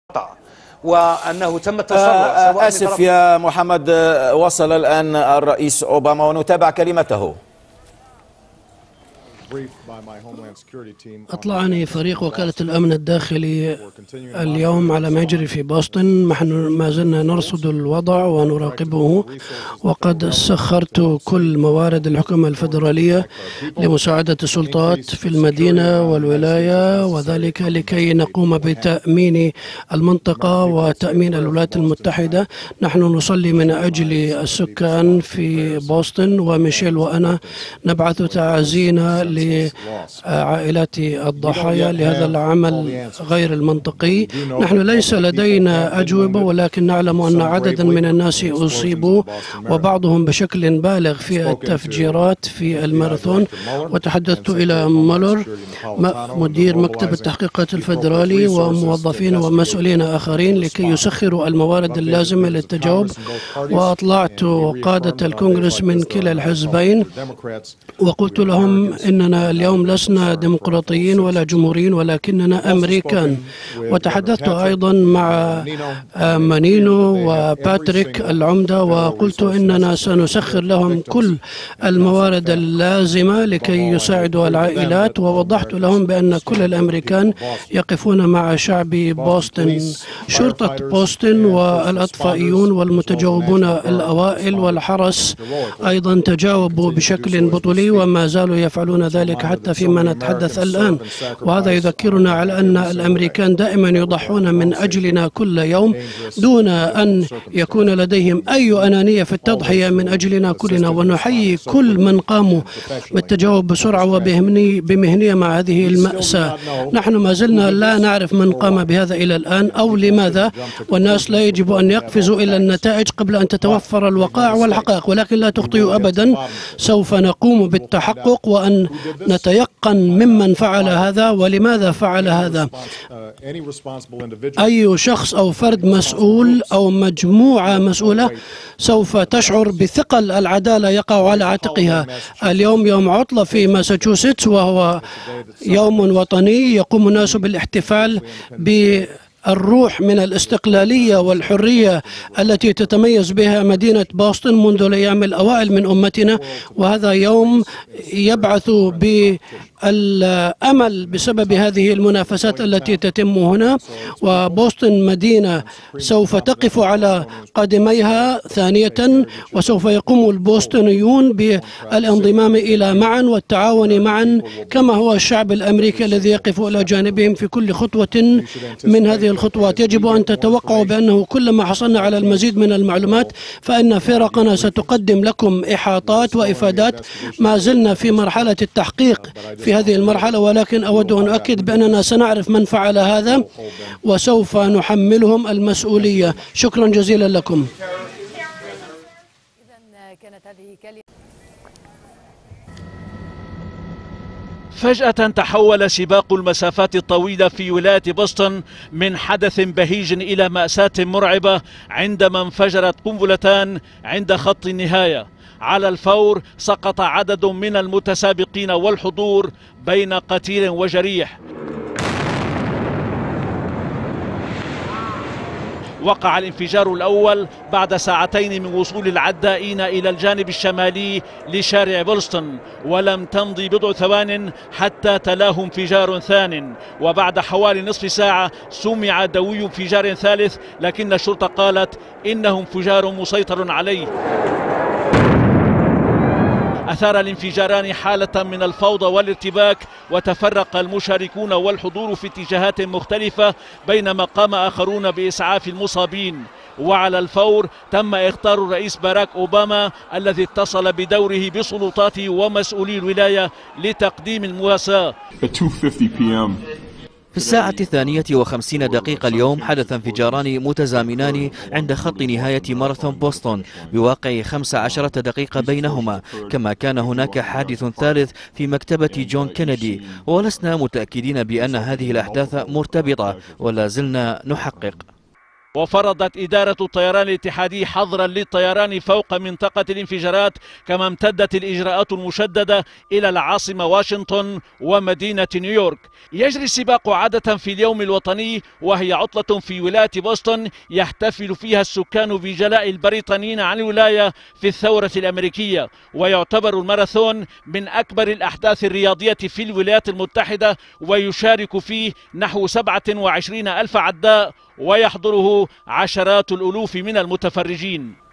وأنه تم التسرع. آسف يا محمد، وصل الآن الرئيس أوباما ونتابع كلمته. أطلعني فريق وكالة الأمن الداخلي اليوم على ما يجري في بوسطن. نحن ما زلنا نرصد الوضع ونراقبه، وقد سخرت كل موارد الحكومة الفيدرالية لمساعدة السلطات في المدينة والولاية، وذلك لكي نقوم بتأمين المنطقة وتأمين الولايات المتحدة. نحن نصلي من أجل السكان في بوسطن، وميشيل وأنا نبعث تعازينا لعائلات الضحايا لهذا العمل غير المنطقي. نحن ليس لدينا أجوبة، ولكن نعلم أن عددا من الناس أصيبوا وبعضهم بشكل بالغ في التفجيرات في الماراثون. وتحدثت إلى مولر مدير مكتب التحقيقات الفيدرالي وموظفين ومسؤولين آخرين لكي يسخروا الموارد اللازمة للتجاوب، وأطلعت قادة الكونغرس من كلا الحزبين وقلت لهم إننا اليوم لسنا ديمقراطيين ولا جمهوريين، ولكننا أمريكان. وتحدثت أيضا مع مانينو وباتريك العمدة وقلت إننا سنسخر لهم كل الموارد اللازمة لكي يساعدوا العائلات، ووضحت لهم بأن كل الأمريكان يقفون مع شعب بوسطن. شرطة بوسطن والأطفائيون والمتجاوبون الأوائل والحرس أيضا تجاوبوا بشكل بطولي وما زالوا يفعلون ذلك حتى فيما نتحدث الآن. وهذا يذكرنا على أن الأمريكان دائما يضحون من أجلنا كل يوم دون أن يكون لديهم أي أنانية في التضحية من أجلنا كلنا. ونحيي كل من قاموا بالتجاوب بسرعة وبمهنية مع هذه المأساة. نحن ما زلنا لا نعرف من قام بهذا إلى الآن أو لماذا، والناس لا يجب أن يقفزوا إلى النتائج قبل أن تتوفر الوقائع والحقائق. ولكن لا تخطئوا أبدا، سوف نقوم بالتحقق وأن نتيقن ممن فعل هذا ولماذا فعل هذا. أي شخص أو فرد مسؤول أو مجموعة مسؤولة سوف تشعر بثقل العدالة يقع على عاتقها. اليوم يوم عطلة في ماساتشوستس، وهو يوم وطني يقوم الناس بالاحتفال الروح من الاستقلالية والحرية التي تتميز بها مدينة بوسطن منذ الأيام الأوائل من أمتنا. وهذا يوم يبعث بالأمل بسبب هذه المنافسات التي تتم هنا. وبوسطن مدينة سوف تقف على قدميها ثانية، وسوف يقوم البوسطنيون بالانضمام إلى معا والتعاون معا كما هو الشعب الأمريكي الذي يقف إلى جانبهم في كل خطوة من هذه الخطوات. يجب أن تتوقعوا بأنه كلما حصلنا على المزيد من المعلومات فإن فرقنا ستقدم لكم إحاطات وإفادات. ما زلنا في مرحلة التحقيق في هذه المرحلة، ولكن أود أن أؤكد بأننا سنعرف من فعل هذا وسوف نحملهم المسؤولية. شكرا جزيلا لكم. فجأة تحول سباق المسافات الطويلة في ولاية بوسطن من حدث بهيج إلى مأساة مرعبة عندما انفجرت قنبلتان عند خط النهاية. على الفور سقط عدد من المتسابقين والحضور بين قتيل وجريح. وقع الانفجار الأول بعد ساعتين من وصول العدائين إلى الجانب الشمالي لشارع بوسطن، ولم تمضي بضع ثوان حتى تلاه انفجار ثان، وبعد حوالي نصف ساعة سمع دوي انفجار ثالث، لكن الشرطة قالت إنه انفجار مسيطر عليه. أثار الانفجاران حالة من الفوضى والارتباك، وتفرق المشاركون والحضور في اتجاهات مختلفة، بينما قام آخرون بإسعاف المصابين. وعلى الفور تم إخطار الرئيس باراك أوباما الذي اتصل بدوره بسلطاته ومسؤولي الولاية لتقديم المواساة. في الساعة 52 اليوم حدث انفجاران متزامنان عند خط نهاية ماراثون بوسطن بواقع 15 دقيقة بينهما، كما كان هناك حادث ثالث في مكتبة جون كينيدي، ولسنا متأكدين بأن هذه الأحداث مرتبطة ولا زلنا نحقق. وفرضت إدارة الطيران الاتحادي حظرا للطيران فوق منطقة الانفجارات، كما امتدت الإجراءات المشددة إلى العاصمة واشنطن ومدينة نيويورك. يجري السباق عادة في اليوم الوطني، وهي عطلة في ولاية بوسطن يحتفل فيها السكان بجلاء البريطانيين عن الولاية في الثورة الأمريكية، ويعتبر الماراثون من أكبر الأحداث الرياضية في الولايات المتحدة، ويشارك فيه نحو 27,000 عداء، ويحضره عشرات الألوف من المتفرجين.